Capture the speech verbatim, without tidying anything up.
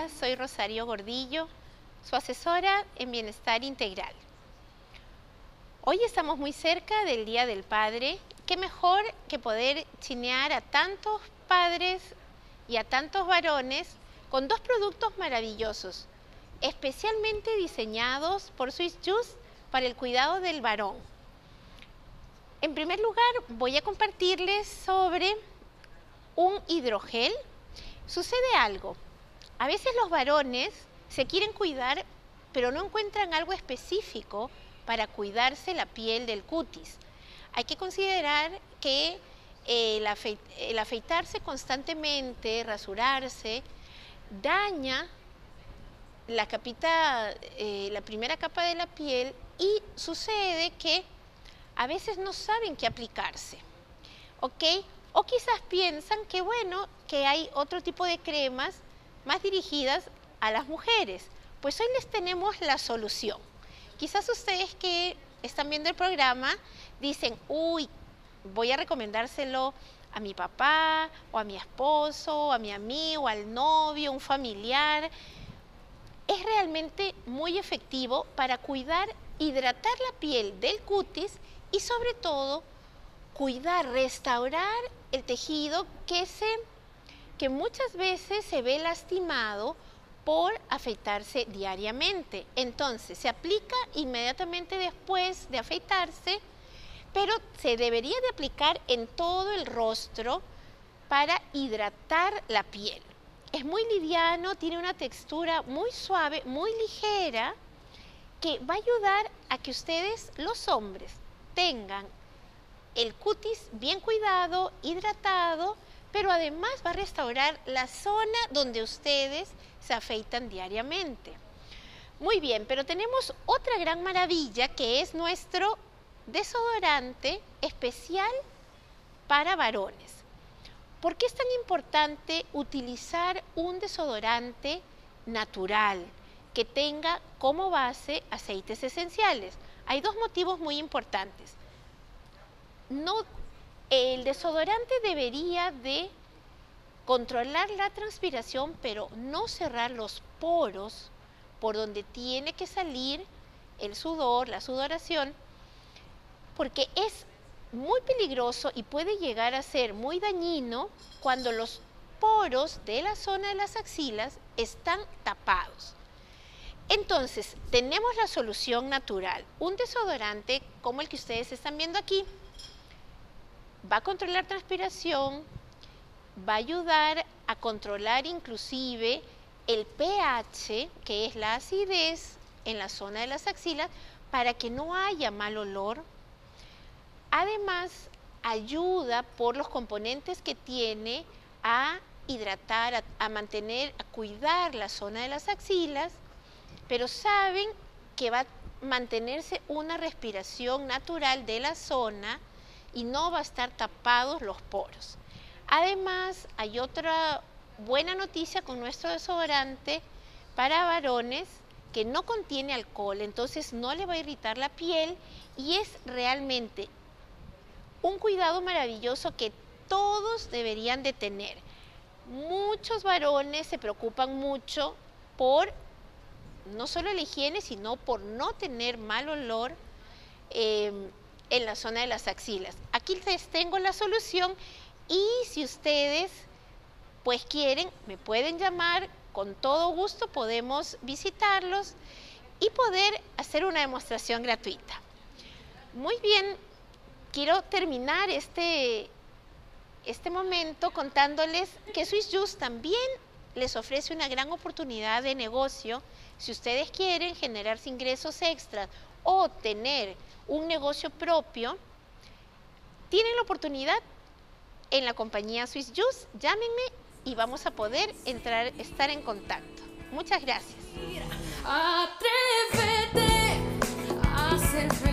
días, soy Rosario Gordillo, su asesora en Bienestar Integral. Hoy estamos muy cerca del Día del Padre. Qué mejor que poder chinear a tantos padres y a tantos varones con dos productos maravillosos, especialmente diseñados por Swiss Juice para el cuidado del varón. En primer lugar, voy a compartirles sobre un hidrogel. Sucede algo. A veces los varones se quieren cuidar, pero no encuentran algo específico para cuidarse la piel del cutis. Hay que considerar que el, afeit el afeitarse constantemente, rasurarse, daña la capita, eh, la primera capa de la piel, y sucede que a veces no saben qué aplicarse, ¿ok? O quizás piensan que bueno, que hay otro tipo de cremas más dirigidas a las mujeres. Pues hoy les tenemos la solución. Quizás ustedes que están viendo el programa dicen, uy, voy a recomendárselo a mi papá, o a mi esposo, o a mi amigo, al novio, un familiar. Es realmente muy efectivo para cuidar, hidratar la piel del cutis y sobre todo cuidar, restaurar el tejido que, se, que muchas veces se ve lastimado por afeitarse diariamente. Entonces se aplica inmediatamente después de afeitarse, pero se debería de aplicar en todo el rostro para hidratar la piel. Es muy liviano, tiene una textura muy suave, muy ligera, que va a ayudar a que ustedes, los hombres, tengan el cutis bien cuidado, hidratado, pero además va a restaurar la zona donde ustedes se afeitan diariamente. Muy bien, pero tenemos otra gran maravilla que es nuestro desodorante especial para varones. ¿Por qué es tan importante utilizar un desodorante natural que tenga como base aceites esenciales? Hay dos motivos muy importantes. No, el desodorante debería de controlar la transpiración, pero no cerrar los poros por donde tiene que salir el sudor, la sudoración, porque es muy peligroso y puede llegar a ser muy dañino cuando los poros de la zona de las axilas están tapados. Entonces, tenemos la solución natural. Un desodorante como el que ustedes están viendo aquí va a controlar transpiración, va a ayudar a controlar inclusive el pH, que es la acidez en la zona de las axilas, para que no haya mal olor. Además, ayuda por los componentes que tiene a hidratar, a, a mantener, a cuidar la zona de las axilas, pero saben que va a mantenerse una respiración natural de la zona y no va a estar tapados los poros. Además, hay otra buena noticia con nuestro desodorante para varones, que no contiene alcohol, entonces no le va a irritar la piel y es realmente un cuidado maravilloso que todos deberían de tener. Muchos varones se preocupan mucho por no solo la higiene, sino por no tener mal olor eh, en la zona de las axilas. Aquí les tengo la solución y si ustedes pues quieren, me pueden llamar, con todo gusto podemos visitarlos y poder hacer una demostración gratuita. Muy bien, quiero terminar este, este momento contándoles que Swiss Juice también les ofrece una gran oportunidad de negocio. Si ustedes quieren generarse ingresos extras o tener un negocio propio, tienen la oportunidad en la compañía Swiss Juice. Llámenme y vamos a poder entrar, estar en contacto. Muchas gracias. Atrévete a ser